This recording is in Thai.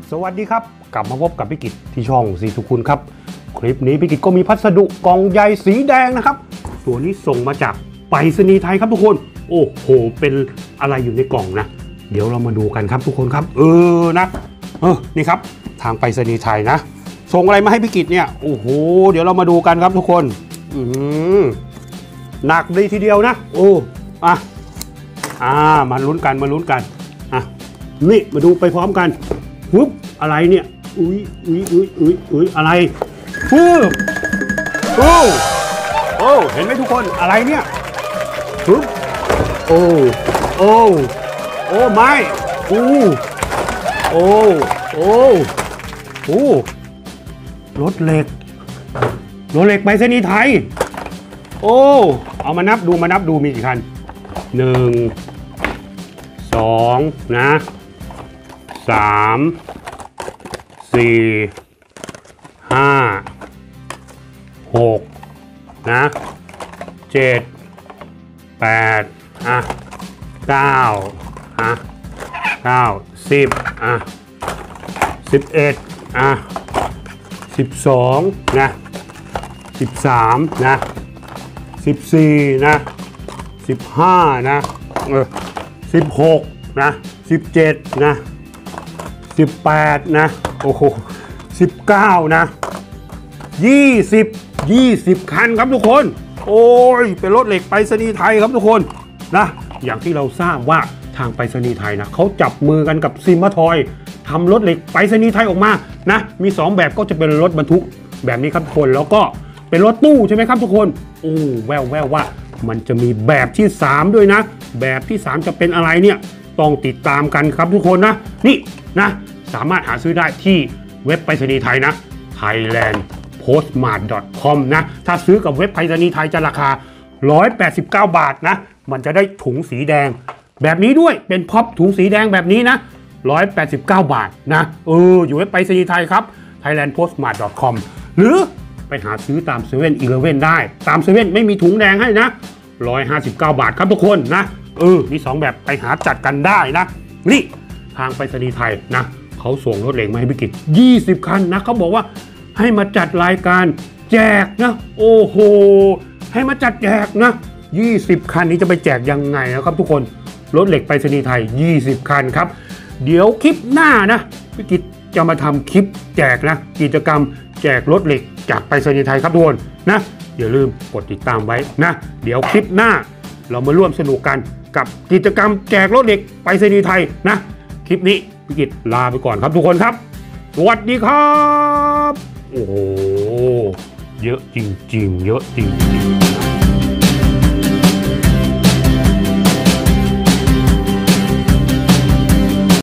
สวัสดีครับกลับมาพบกับพี่กิตที่ช่องสีทุกคุณครับคลิปนี้พี่กิตก็มีพัสดุกล่องใหญ่สีแดงนะครับตัวนี้ส่งมาจากไปรษณีย์ไทยครับทุกคนโอ้โหเป็นอะไรอยู่ในกล่องนะเดี๋ยวเรามาดูกันครับทุกคนครับนี่ครับทางไปรษณีย์ไทยนะส่งอะไรมาให้พี่กิตเนี่ยโอ้โหเดี๋ยวเรามาดูกันครับทุกคนหนักดีทีเดียวนะมาลุ้นกันนี่มาดูไปพร้อมกันปุ๊บอะไรเนี่ยอะไรปุ๊บเห็นไหมทุกคนอะไรเนี่ยปุ๊บไม่รถเหล็กไปรษณีย์ไทยเอามานับดูมีกี่คัน1 2นะ3 4 5 6นะ7 8 9 10 11 12นะ13นะ14นะ15นะ16นะ17นะ18นะโอ้โห19นะ20คันครับทุกคนโอ้ยเป็นรถเหล็กไปรษณีย์ไทยครับทุกคนนะอย่างที่เราทราบว่าทางไปรษณีย์ไทยนะเขาจับมือกันกับซิมทอยทำรถเหล็กไปรษณีย์ไทยออกมานะมี2แบบก็จะเป็นรถบรรทุกแบบนี้ครับทุกคนแล้วก็เป็นรถตู้ใช่ไหมครับทุกคนแววว่ามันจะมีแบบที่3ด้วยนะแบบที่3จะเป็นอะไรเนี่ยต้องติดตามกันครับทุกคนนะนี่นะสามารถหาซื้อได้ที่เว็บไปรษณีย์ไทยนะ thailandpostmart.com นะถ้าซื้อกับเว็บไปรษณีย์ไทยจะราคา189 บาทนะมันจะได้ถุงสีแดงแบบนี้ด้วยเป็นพ็อปถุงสีแดงแบบนี้นะ189 บาทนะอยู่เว็บไปรษณีย์ไทยครับ thailandpostmart.com หรือไปหาซื้อตาม7-Eleven ได้ตาม7ไม่มีถุงแดงให้นะ159 บาทครับทุกคนนะมี2แบบไปหาจัดกันได้นะนี่ทางไปรษณีย์ไทยนะเขาส่งรถเหล็กมาให้พี่กิต20 คันนะเขาบอกว่าให้มาจัดรายการแจกนะโอ้โหให้มาจัดแจกนะ20 คันนี้จะไปแจกยังไงนะครับทุกคนรถเหล็กไปรษณีย์ไทย20 คันครับเดี๋ยวคลิปหน้านะพี่กิตจะมาทำคลิปแจกนะกิจกรรมแจกรถเหล็กจากไปรษณีย์ไทยครับทุกคนนะอย่าลืมกดติดตามไว้นะเดี๋ยวคลิปหน้าเรามาร่วมสนุกกันกับกิจกรรมแจกรถเหล็กไปรษณีย์ไทยนะคลิปนี้พี่กิตลาไปก่อนครับทุกคนครับสวัสดีครับโอ้โหเยอะจริงๆ